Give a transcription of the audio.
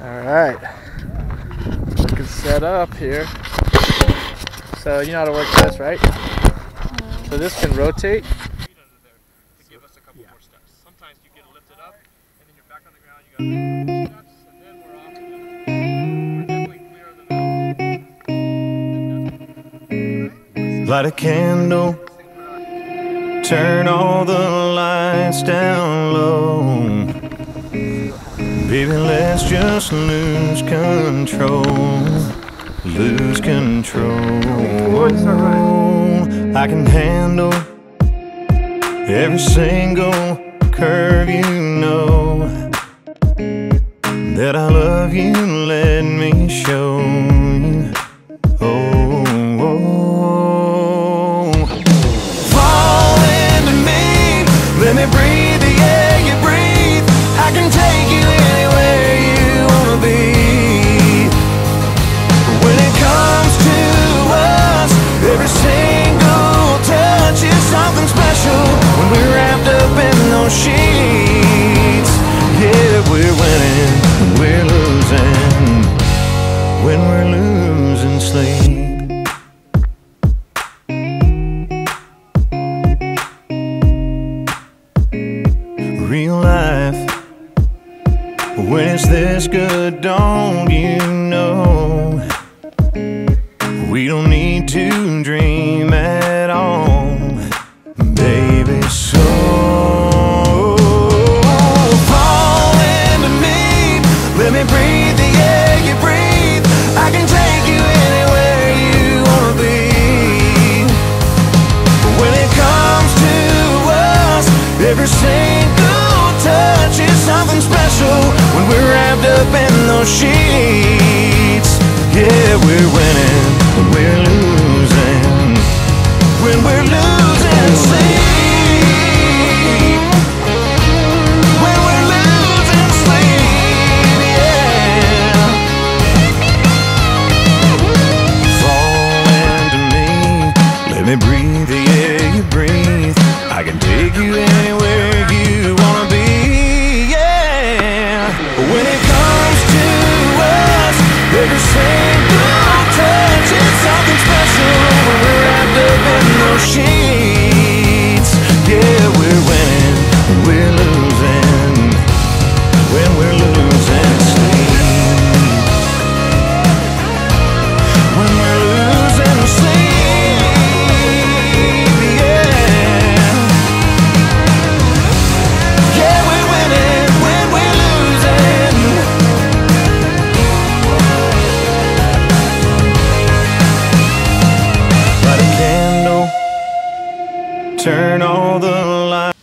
Alright, looking set up here. So you know how to work this, right? So this can rotate. To give us a couple more steps. Sometimes you get lifted up and then you're back on the ground, you gotta make steps, and then we're off. We're definitely clearer than Light a candle, turn all the lights down low. Baby, let's just lose control. Lose control. I can handle every single curve, you know that I love you, let me show you. Fall into me, let me breathe the air you breathe. I can take you anywhere you wanna be. When it comes to us, every single touch is something special. When we're wrapped up in those sheets, yeah, we're winning, we're losing. When we're losing sleep. Real life, when it's this good, don't you know? We don't need to dream at all, baby, so fall into me, let me breathe the air you breathe. I can take you anywhere you wanna be. When it comes to us, every single touch is something special. When we're wrapped up in those sheets, yeah, we're winning, we're losing. When we're losing sleep, when we're losing sleep, yeah. Fall into me, let me breathe the air you breathe. I can take you anywhere you wanna be, yeah. When it comes to us, every single touch is something special. When we're wrapped up in those sheets, yeah, we're winning, we're losing. When we're losing sleep, when we're losing sleep, yeah. Yeah, we're winning when we're losing. Light a candle, turn all the lights.